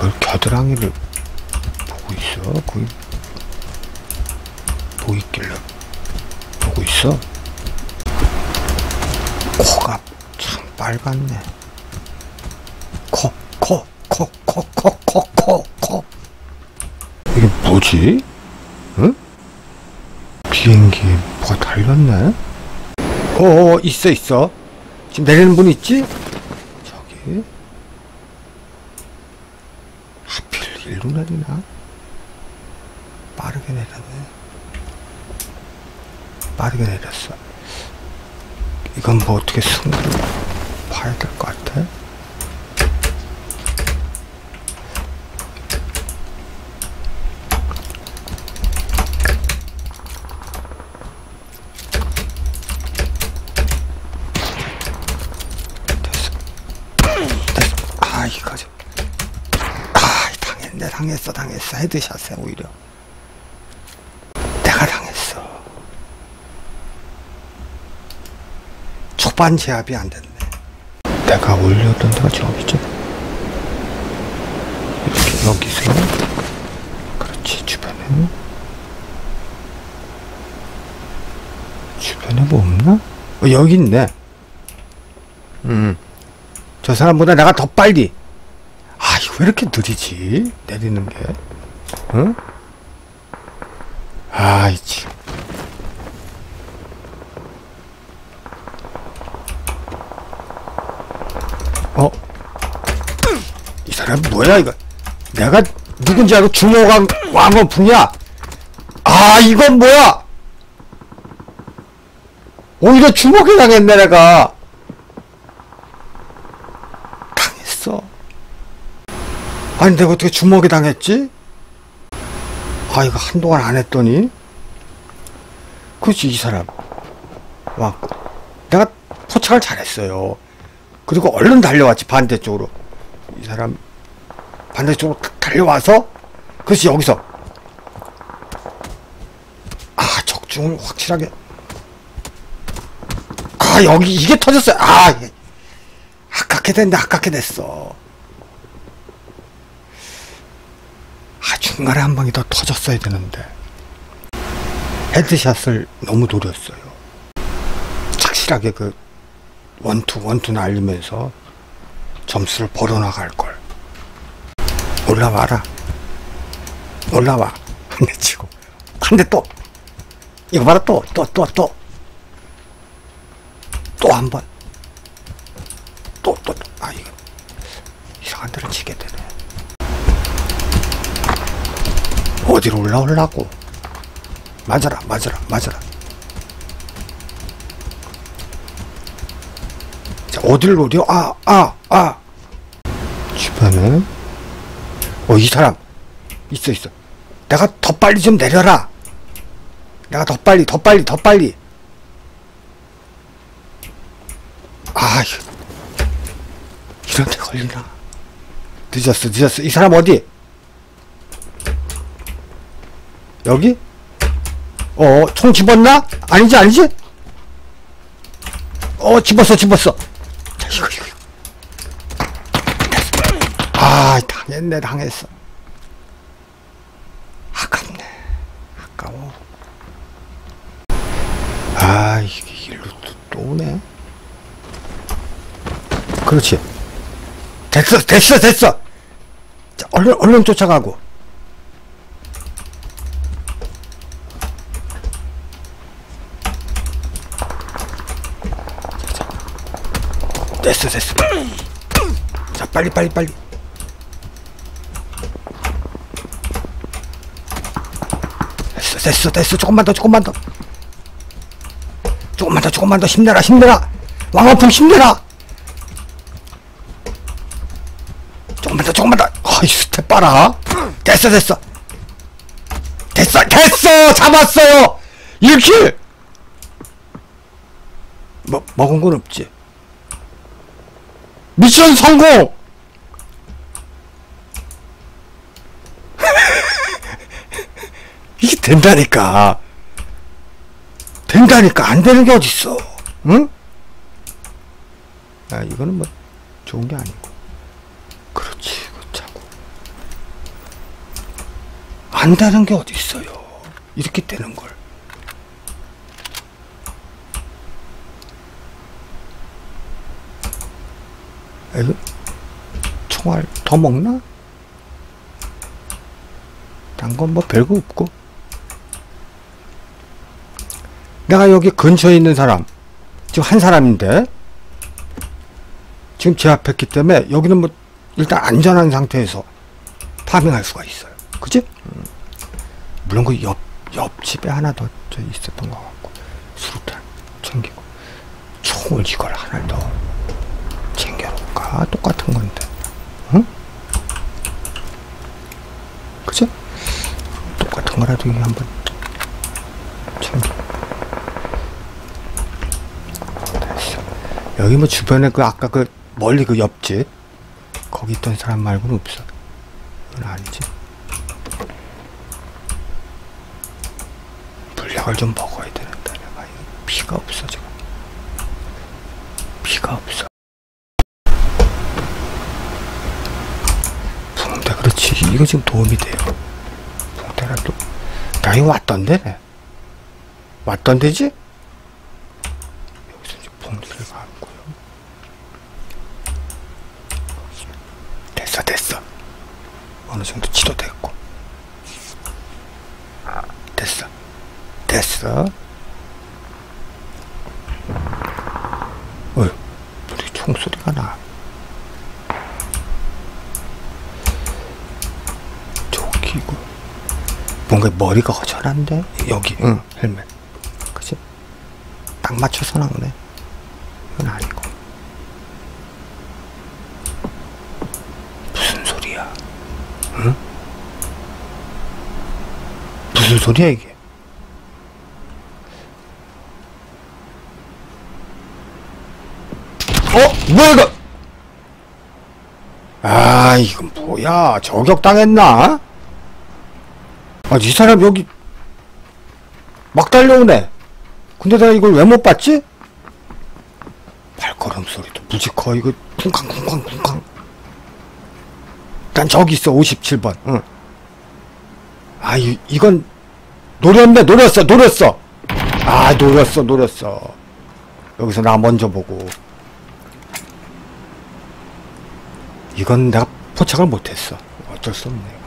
뭘 겨드랑이를 보고 있어? 거기 뭐 있길래 보고 있어? 코가 참 빨갛네. 코. 이게 뭐지? 응? 비행기에 뭐가 달렸네? 있어. 지금 내리는 분 있지? 저기. 하필 일로 내리나? 빠르게 내렸네. 빠르게 내렸어. 이건 뭐 어떻게 승부를 봐야 될 것 같아? 이거죠. 당했어. 헤드샷에 오히려. 내가 당했어. 초반 제압이 안 됐네. 내가 올렸던 데가 저기죠. 이렇게 여기서. 그렇지, 주변에 뭐 없나? 여기 있네. 저 사람보다 내가 더 빨리. 이거 왜 이렇게 느리지? 내리는 게. 응? 이치. 이 사람 뭐야, 이거? 내가 누군지 알고 주먹왕 왕원풍이야? 이건 뭐야? 오히려 주먹에 당했네, 내가. 아니 내가 어떻게 주먹에 당했지? 이거 한동안 안 했더니. 그렇지, 이 사람 왔고 내가 포착을 잘했어요. 그리고 얼른 달려왔지, 반대쪽으로. 이 사람 반대쪽으로 탁 달려와서. 그렇지, 여기서 적중을 확실하게. 여기 이게 터졌어요. 아깝게 됐어. 중간에 한 방이 더 터졌어야 되는데. 헤드샷을 너무 노렸어요. 착실하게 그 원투 날리면서 점수를 벌어나갈걸. 올라와. 한 대 치고 한 대 또. 이거 봐라. 또 한 번. 또. 이거 이상한 데를 치게 되네. 어디로 올라오려고. 맞아라. 자, 어디를 노려? 주변에 이 사람 있어. 내가 더 빨리 좀 내려라. 내가 더 빨리. 이런 데 걸리나? 늦었어. 이 사람 어디? 여기? 총 집었나? 아니지? 집었어. 자, 이거. 당했어. 아까워. 이게 일로 또 오네. 그렇지. 됐어. 자, 얼른 쫓아가고. 됐어. 자, 빨리. 됐어. 조금만 더. 힘내라. 왕아풍 힘내라. 조금만 더. 스텝 봐라. 됐어. 잡았어요. 1킬. 먹은 건 없지. 미션 성공. 이게 된다니까. 안 되는 게 어딨어. 응? 이거는 뭐 좋은 게 아니고. 그렇지, 그 차고. 안 되는 게 어디 있어요. 이렇게 되는 걸. 이거 총알 더 먹나? 단 건 뭐 별거 없고. 내가 여기 근처에 있는 사람, 지금 한 사람인데 지금 제압했기 때문에 여기는 뭐 일단 안전한 상태에서 파밍할 수가 있어요. 그치? 물론 그 옆집에 하나 더 있었던 것 같고, 수류탄 챙기고, 총을 이걸 하나 더 챙겨놓을까? 똑같은 건데. 응? 그치? 똑같은 거라도 이게 한번 챙겨. 됐어. 여기 뭐 주변에 그 아까 그 멀리 그 옆집 거기 있던 사람 말고는 없어. 이건 아니지. 물약을 좀 먹어야 되는데 내가 피가 없어 지금. 피가 없어. 붕대 그렇지. 이거 지금 도움이 돼요. 붕대라도 나 이거 왔던데. 왔던데지? 여기서 이제 붕대를 감고요. 됐어. 어느 정도 치료됐고. 됐어. 어휴, 우리 총소리가 나. 저기고. 뭔가 머리가 허전한데? 여기, 응, 헬멧. 그치? 딱 맞춰서 나오네. 이건 아니고. 무슨 소리야? 응? 무슨 소리야, 이게? 뭐야 이거? 아 이건 뭐야? 저격당했나? 아 이 사람 여기 막 달려오네. 근데 내가 이걸 왜 못 봤지? 발걸음 소리도 무지 커. 이거 쿵쾅. 난 저기 있어. 57번. 응. 아 이건 노렸어. 아 노렸어. 여기서 나 먼저 보고. 이건 내가 포착을 못했어. 어쩔 수 없네.